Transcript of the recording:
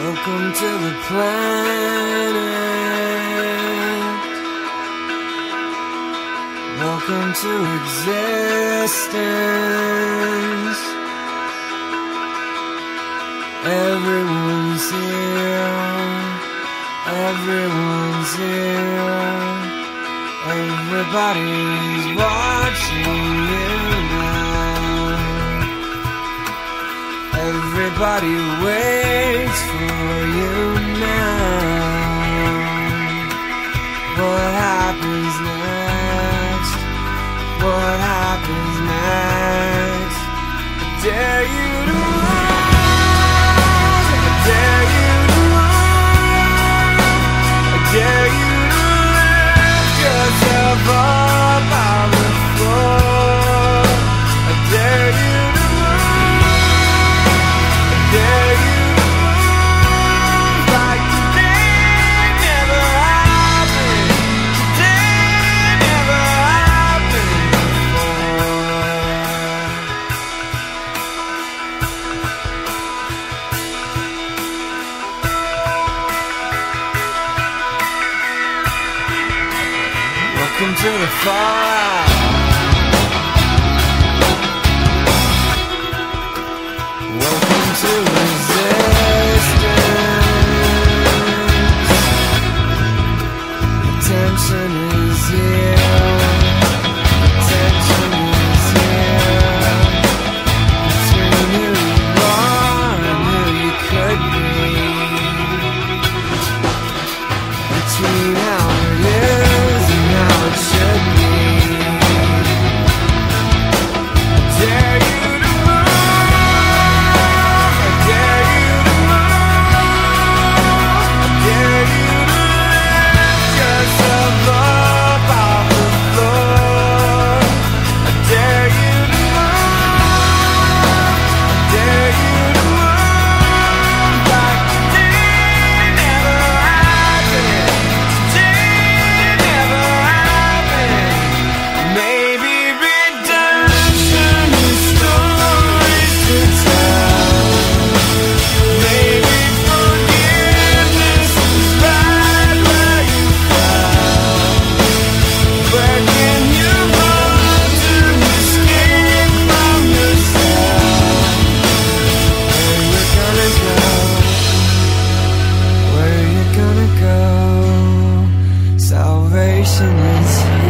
Welcome to the planet. Welcome to existence. Everyone's here. Everyone's here. Everybody's watching you now. Everybody waits for you now. What happens next? What happens next? I dare you to move. I dare you to move. I dare you to lift yourself up on the floor. I dare you to dare you to move like today never happened. Today never happened before. Welcome to the fallout. Welcome to resistance. Attention is here. Attention is here. Between who you are and who you could be. Between how it is and how it should be. I dare you to move. I dare you to move. I dare you to lift yourself up off the floor. I dare you to move. I dare you to move like today never happened. Today never happened. Maybe redemption is stories to tell. Maybe forgiveness is right where you fell. Where can you run to escape from yourself? Where you gonna go? Where you gonna go? Salvation is here.